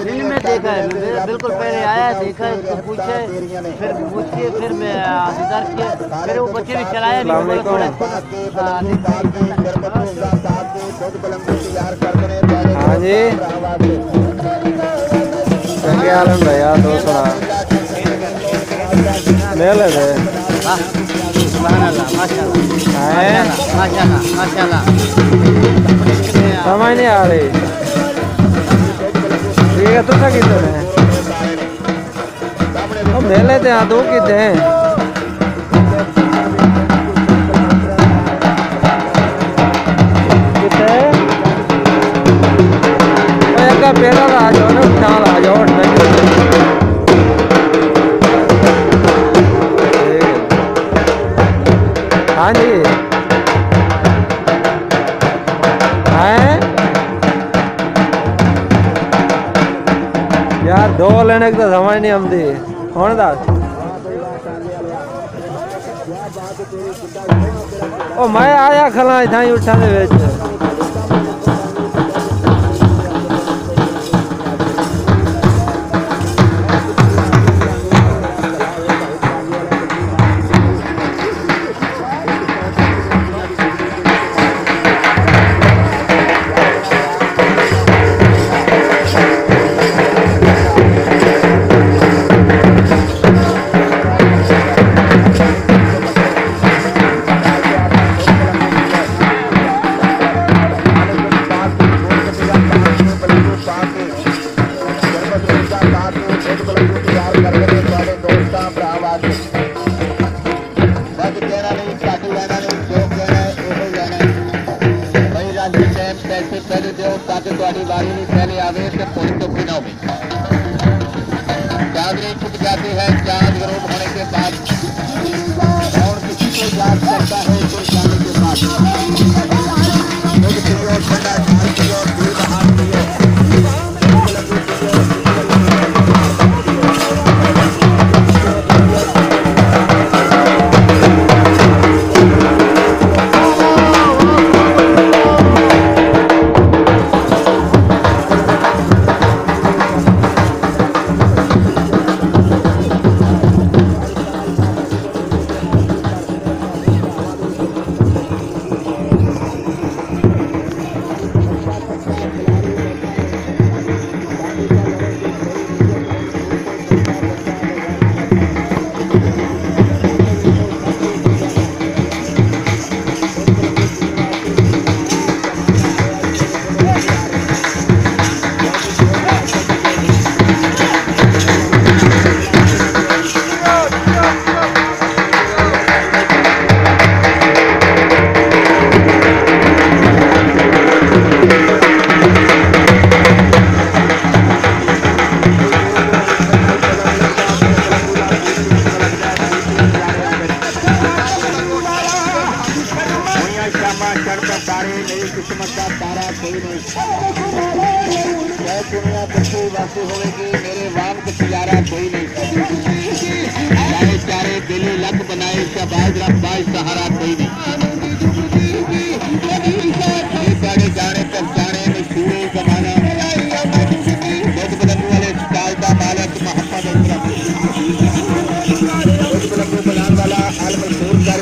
दिन में देखा है, बिल्कुल पहले आया देखा तो पूछे, फिर पूछिए, फिर मैं इंतजार किया, फिर वो बच्चे भी चलाया नहीं। हाँ जी चंगे आलम भैया दो सुना ले ले दे समझ नहीं आ रही ठीक है तुझा कितने हैं हम ले लेते हैं दो कितने हैं कितने का पेरा आ जाओ ना चाल आ जाओ हाँ जी हैं यार दो लेने की तो समझ नहीं आती कौन दस ओ मैं आया खला इतना ही उठा दे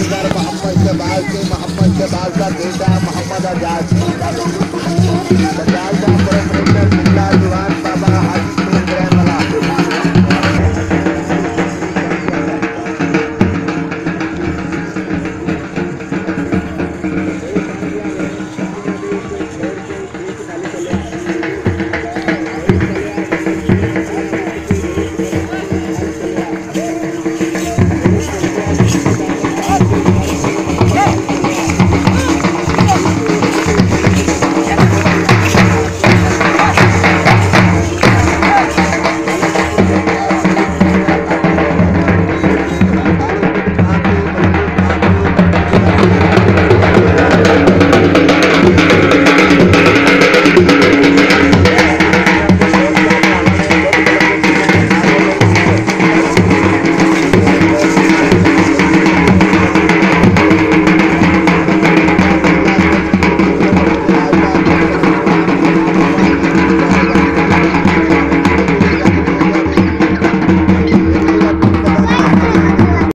मोहम्मद के बाद का बेटा मोहम्मद आजाद